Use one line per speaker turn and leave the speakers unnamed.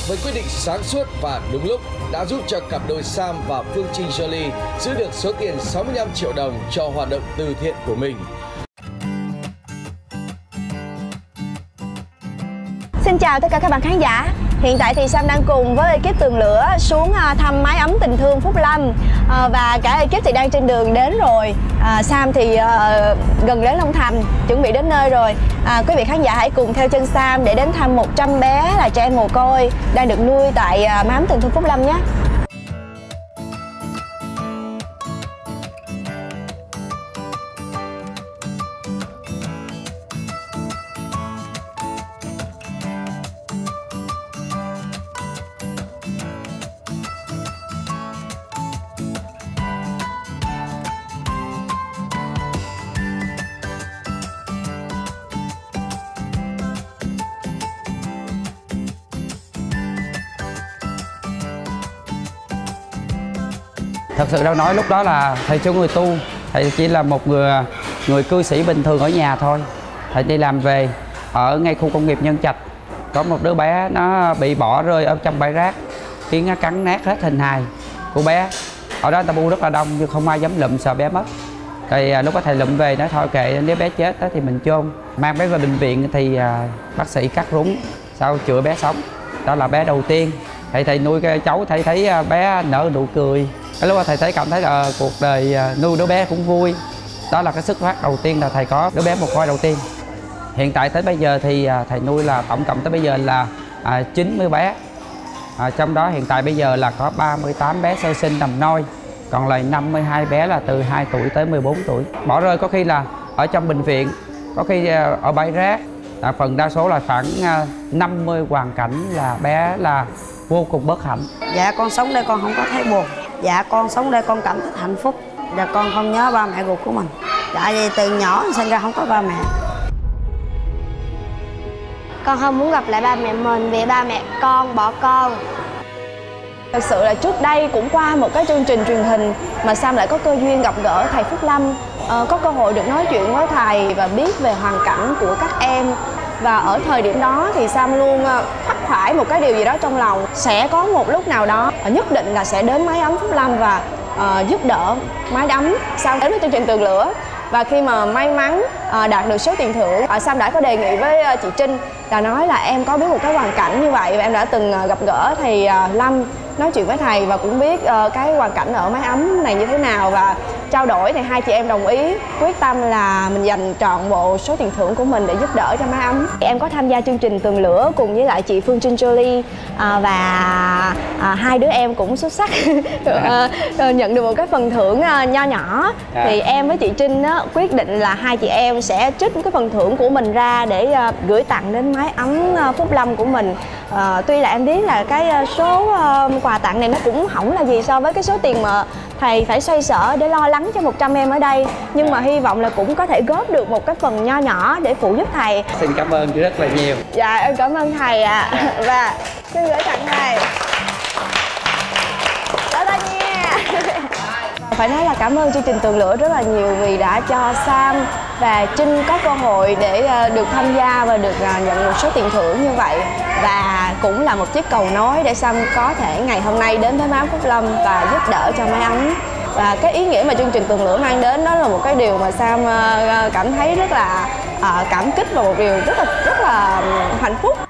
với quyết định sáng suốt và đúng lúc đã giúp cho cặp đôi Sam và Phương Trinh Jolie giữ được số tiền 65 triệu đồng cho hoạt động từ thiện của mình.
Xin chào tất cả các bạn khán giả. Hiện tại thì Sam đang cùng với ekip Tường Lửa xuống thăm mái ấm tình thương Phúc Lâm, và cả ekip thì đang trên đường đến rồi. Sam thì gần đến Long Thành, chuẩn bị đến nơi rồi. Quý vị khán giả hãy cùng theo chân Sam để đến thăm 100 bé là trẻ em mồ côi đang được nuôi tại mái ấm tình thương Phúc Lâm nhé.
Thật sự đâu nói lúc đó là thầy chưa người tu, thầy chỉ là một người cư sĩ bình thường ở nhà thôi. Thầy đi làm về ở ngay khu công nghiệp Nhân Trạch, có một đứa bé nó bị bỏ rơi ở trong bãi rác, khiến nó cắn nát hết hình hài của bé. Ở đó ta bu rất là đông nhưng không ai dám lụm, sợ bé mất. Thì lúc đó thầy lụm về nói thôi kệ, nếu bé chết đó thì mình chôn. Mang bé về bệnh viện thì bác sĩ cắt rúng sau chữa bé sống. Đó là bé đầu tiên. Thầy nuôi cái cháu, thầy thấy bé nở nụ cười. Cái lúc đó thầy thấy cảm thấy là cuộc đời nuôi đứa bé cũng vui. Đó là cái xuất phát đầu tiên là thầy có đứa bé mồ côi đầu tiên. Hiện tại tới bây giờ thì thầy nuôi là tổng cộng tới bây giờ là 90 bé. Trong đó hiện tại bây giờ là có 38 bé sơ sinh nằm nôi, còn lại 52 bé là từ 2 tuổi tới 14 tuổi. Bỏ rơi có khi là ở trong bệnh viện, có khi ở bãi rác. Phần đa số là khoảng 50 hoàn cảnh là bé là vô cùng bất hạnh.
Dạ con sống đây con không có thấy buồn. Dạ con sống đây con cảm thấy hạnh phúc. Dạ con không nhớ ba mẹ ruột của mình. Dạ vì từ nhỏ sinh ra không có ba mẹ.
Con không muốn gặp lại ba mẹ mình vì ba mẹ con bỏ con. Thật sự là trước đây cũng qua một cái chương trình truyền hình mà Sam lại có cơ duyên gặp gỡ thầy Phúc Lâm, có cơ hội được nói chuyện với thầy và biết về hoàn cảnh của các em. Và ở thời điểm đó thì Sam luôn khắc khoải một cái điều gì đó trong lòng, sẽ có một lúc nào đó nhất định là sẽ đến mái ấm Phúc Lâm và giúp đỡ mái ấm. Sam đến với chương trình Tường Lửa và khi mà may mắn đạt được số tiền thưởng, Sam đã có đề nghị với chị Trinh là nói là em có biết một cái hoàn cảnh như vậy và em đã từng gặp gỡ thầy Lâm, nói chuyện với thầy và cũng biết cái hoàn cảnh ở mái ấm này như thế nào, và trao đổi thì hai chị em đồng ý quyết tâm là mình dành trọn bộ số tiền thưởng của mình để giúp đỡ cho mái ấm. Em có tham gia chương trình Tường Lửa cùng với lại chị Phương Trinh Jolie và hai đứa em cũng xuất sắc nhận được một cái phần thưởng nho nhỏ. Thì em với chị Trinh quyết định là hai chị em sẽ trích cái phần thưởng của mình ra để gửi tặng đến mái ấm Phúc Lâm của mình. Tuy là em biết là cái số quà tặng này nó cũng không là gì so với cái số tiền mà thầy phải xoay sở để lo lắng cho 100 em ở đây, nhưng mà hy vọng là cũng có thể góp được một cái phần nho nhỏ để phụ giúp thầy.
Xin cảm ơn rất là nhiều.
Dạ em cảm ơn thầy ạ. Và xin gửi tặng thầy. Đó ta nha. Phải nói là cảm ơn chương trình Tường Lửa rất là nhiều vì đã cho Sam và Trinh có cơ hội để được tham gia và được nhận một số tiền thưởng như vậy, và cũng là một chiếc cầu nối để Sam có thể ngày hôm nay đến với mái ấm Phúc Lâm và giúp đỡ cho mái ấm. Và cái ý nghĩa mà chương trình Tường Lửa mang đến đó là một cái điều mà Sam cảm thấy rất là cảm kích và một điều rất là hạnh phúc.